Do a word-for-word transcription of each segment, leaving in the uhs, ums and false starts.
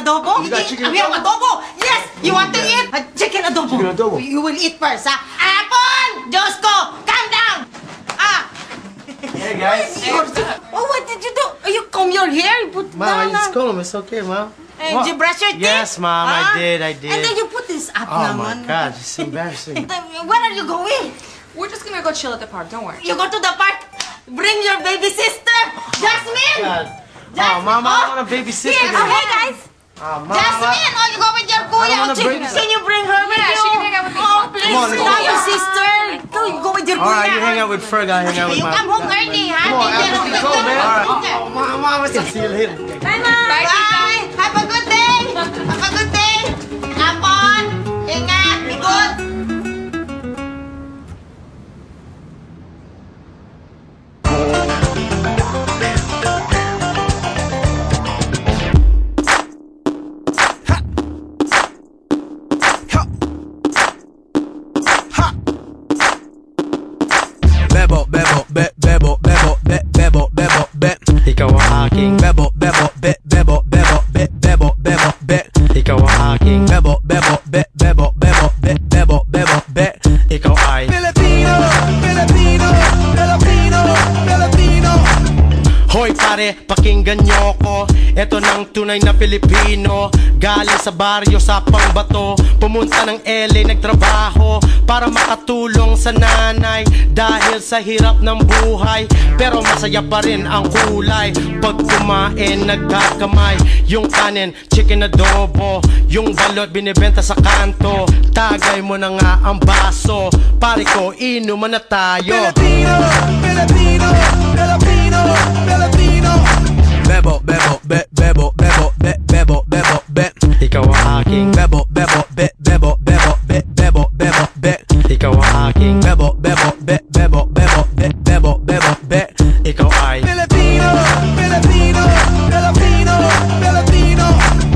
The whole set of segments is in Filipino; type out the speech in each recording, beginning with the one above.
adobo? You got chicken We have adobo. Yes, you want to eat? Uh, chicken adobo. Chicken adobo. You will eat first, ha? Apple! Josko, calm down! Ah! Hey guys. Hey, oh, what did you do? Oh, you comb your hair? You put Mom, I down, just ah. comb. It's okay, Mom. Hey, did you brush your teeth? Yes, Mom, Ah? I did, I did. And then you put this up Oh naman. my God, it's embarrassing. Where are you going? We're just gonna go chill at the park, don't worry. You go to the park. Bring your baby sister, Jasmine. God. Jasmine. Oh, Mom, I don't want a baby sister. Yes. then. Oh, hey guys. Oh, Mom, Jasmine, oh, you go with your kuya. I don't wanna Can- bring her. Can you bring her with Yeah, you? she can hang out with me. Oh, please. Come on, let's Not go. your sister. Go, go with your All kuya. right, you hang out with Ferg, I hang out with You my... come home early, ha? Come on, Take care of let's the go, man. kids. All right. Oh, Mom, Mom, I'll see you later. Bye, Mom. Bye, Bye. Have a good day. Have a good day. Apon, ingat, be good. Bebot, bebot, be, bebot, bebot, be, bebot, bebot, be. Ikaw ang aking... Bebot, bebot, be, bebot, bebot, be, bebot, bebot, be. Ikaw ang aking... Bebot, bebot, be, bebot, bebot, be, bebot, bebot, be. Ikaw ay... Filipino, Filipino, Filipino, Filipino. Hoy pare, pakinggan nyo ko. Eto ng tunay na Pilipino. Galing sa baryo, sapa'ng-bato. Pumunta ng L A, nagtrabaho para makatulong sa nanay. Dahil sa hirap ng buhay, pero masaya pa rin ang kulay. Pag kumain, nagkakamay. Yung kanin, chicken adobo. Yung balot, binibenta sa kanto. Tagay mo na nga ang baso. Pare ko, inuman na tayo. Filipino, Filipino, Filipino, Filipino. Bebot, bebot, be, bebot, bebot, be, bebot, bebot, be. Ikaw ang aking... Bebot, bebot, be, bebot, bebot, be, bebot, bebot, be. Ikaw ang aking... Bebot, bebot, be, bebot, bebot, be, bebot, bebot, be. Ikaw ay... Filipino, Filipino, Filipino, Filipino.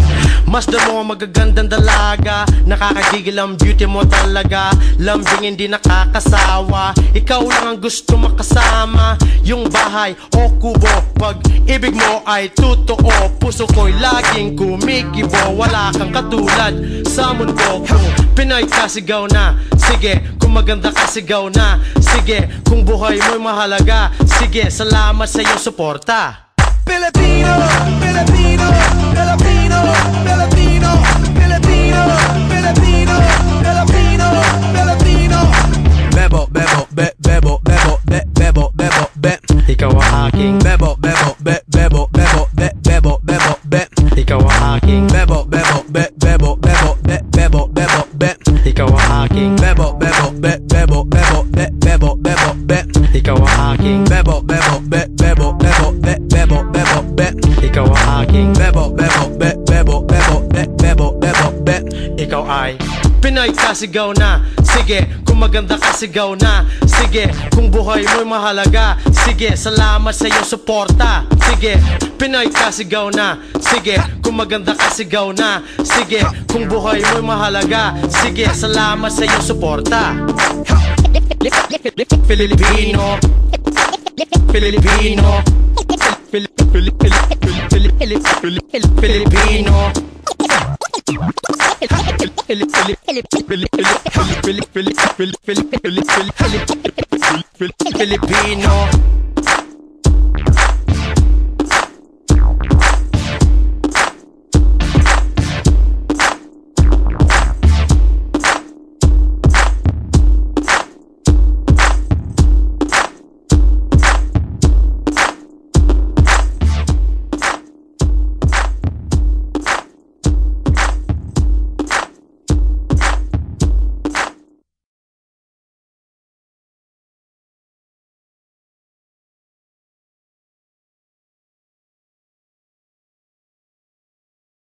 Masdan mo ang magagandang dalaga. Nakakagigil ang beauty mo talaga. Lambing hindi nakakasawa. Ikaw lang ang gusto makasama. Yung bahay o kubo, pag ibig mo ay totoo. Puso ko'y laging kumikibo. Wala kang katulad sa mundo ko. Pinay ka, sigaw na. Sige, kung maganda ka, sigaw na. Sige, kung buhay mo'y mahalaga. Sige, salamat sa iyong suporta. Filipino, Filipino, Filipino, Filipino, Filipino, Filipino, Filipino, Filipino. Bebot, bebot, be, bebot, bebot, be, bebot, bebot, be. Ikaw ang aking... Bebot, bebot, be, bebot, bebot, be, bebot, bebot, be. Ikaw ang aking... Bebot, bebot, be, bebot, bebot, be, bebot, bebot, be. Ikaw ang aking... Bebot, bebot, be, bebot, bebot, be, bebot, bebot, be. Ikaw ang aking... Bebot, bebot, be, bebot, bebot, be, bebot, bebot, be. Ikaw ang aking... Bebot, bebot, be, bebot, bebot, be, bebot, bebot, be. Ikaw ay... Pinay ka, sigaw na. Sige, kung maganda ka, sigaw na. Sige, kung buhay mo'y mahalaga. Sige, salamat sa iyong suporta. Sige, Pinay ka, sigaw na. Sige, kung maganda ka, sigaw na. Sige, kung buhay mo'y mahalaga. Sige, salamat sa iyong suporta. Filipino, Filipino, Filipino, Filipino.